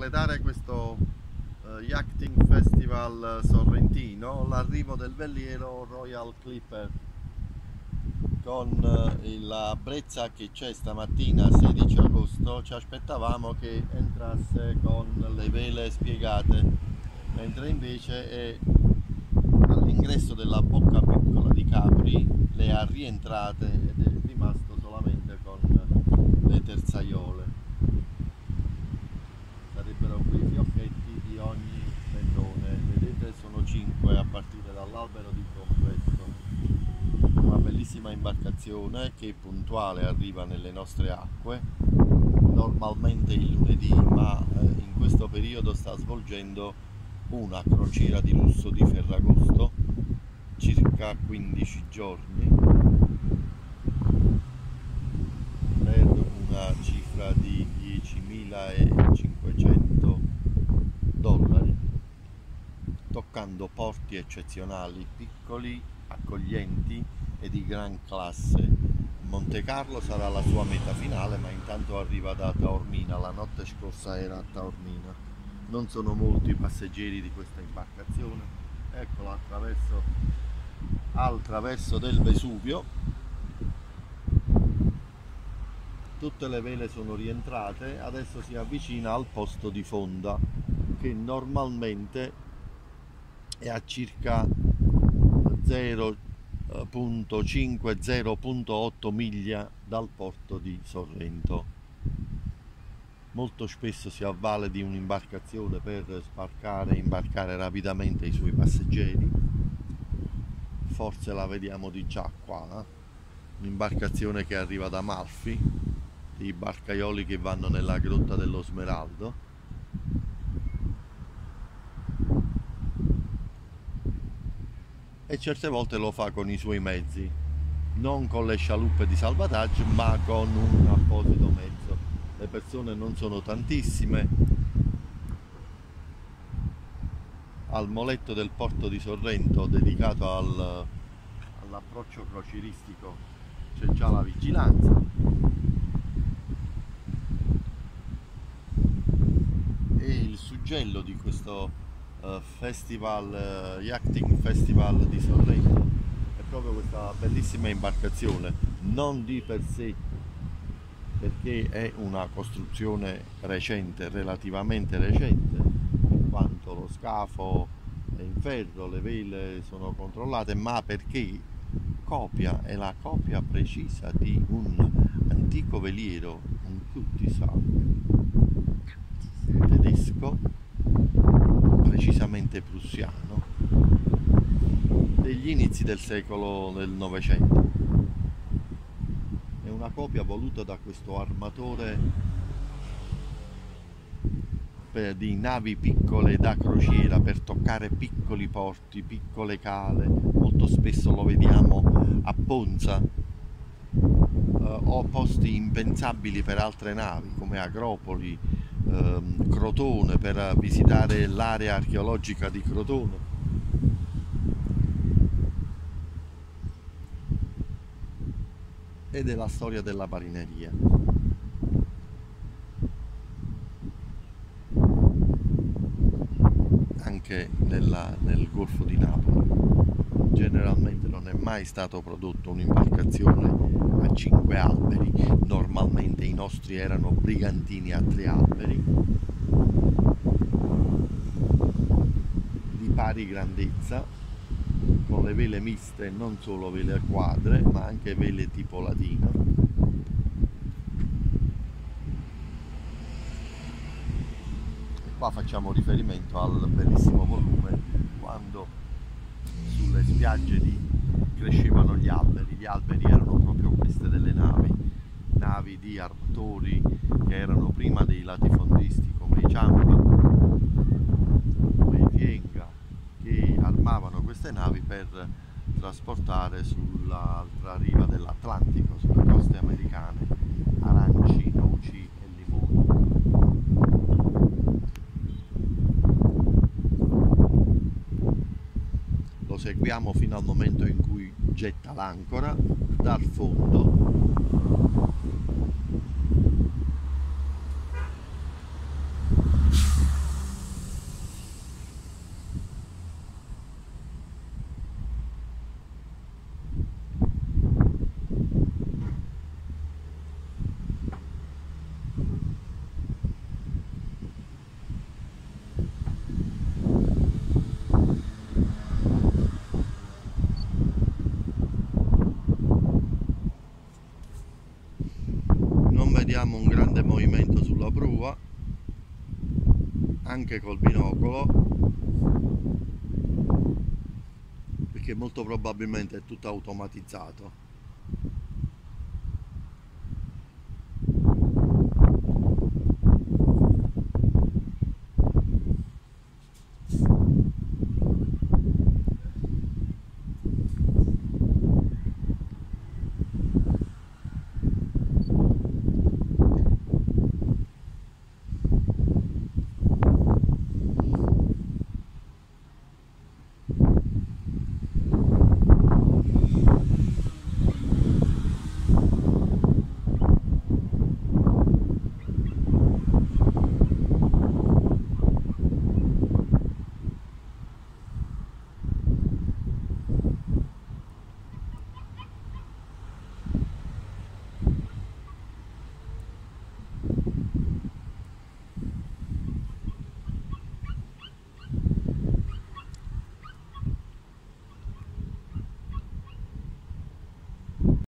completare questo Yachting Festival sorrentino l'arrivo del veliero Royal Clipper con la brezza che c'è stamattina 16 agosto. Ci aspettavamo che entrasse con le vele spiegate, mentre invece è all'ingresso della bocca piccola di Capri, le ha rientrate ed è rimasto solamente con le terzaiole. Sarebbero qui fiocchetti di ogni pendone, vedete, sono 5 a partire dall'albero di complesso. Una bellissima imbarcazione che puntuale arriva nelle nostre acque, normalmente il lunedì, ma in questo periodo sta svolgendo una crociera di lusso di Ferragosto, circa 15 giorni, per una cifra di $10.500, toccando porti eccezionali, piccoli, accoglienti e di gran classe. Montecarlo sarà la sua meta finale, ma intanto arriva da Taormina. La notte scorsa era a Taormina. Non sono molti i passeggeri di questa imbarcazione. Eccola al traverso del Vesuvio. Tutte le vele sono rientrate, adesso si avvicina al posto di fonda, che normalmente è a circa 0,5-0,8 miglia dal porto di Sorrento. Molto spesso si avvale di un'imbarcazione per sbarcare e imbarcare rapidamente i suoi passeggeri. Forse la vediamo di già qua, un'imbarcazione che arriva da Amalfi, i barcaioli che vanno nella grotta dello Smeraldo. E certe volte lo fa con i suoi mezzi, non con le scialuppe di salvataggio, ma con un apposito mezzo. Le persone non sono tantissime. Al moletto del porto di Sorrento, dedicato all'approccio crocieristico, c'è già la vigilanza. E il suggello di questo Yachting Festival di Sorrento è proprio questa bellissima imbarcazione, non di per sé, perché è una costruzione recente, relativamente recente, in quanto lo scafo è in ferro, le vele sono controllate, ma perché è la copia precisa di un antico veliero, un Cuttisack tedesco, precisamente prussiano, degli inizi del Novecento. È una copia voluta da questo armatore di navi piccole da crociera per toccare piccoli porti, piccole cale. Molto spesso lo vediamo a Ponza o posti impensabili per altre navi come Agropoli, Crotone, per visitare l'area archeologica di Crotone. Ed è la storia della marineria. Anche nel Golfo di Napoli generalmente non è mai stato prodotto un'imbarcazione a 5 alberi, normalmente i nostri erano brigantini a 3 alberi di pari grandezza, con le vele miste, non solo vele quadre ma anche vele tipo ladino. E qua facciamo riferimento al bellissimo volume quando sulle spiagge crescevano gli alberi. Gli alberi erano proprio queste delle navi di armatori che erano prima dei latifondisti come i Ciampa, come i Fienga, che armavano queste navi per trasportare sull'altra riva dell'Atlantico, sulle coste americane, aranci, noci e limoni. Lo seguiamo fino al momento in cui getta l'ancora dal fondo notiamo un grande movimento sulla prua, anche col binocolo, perché molto probabilmente è tutto automatizzato.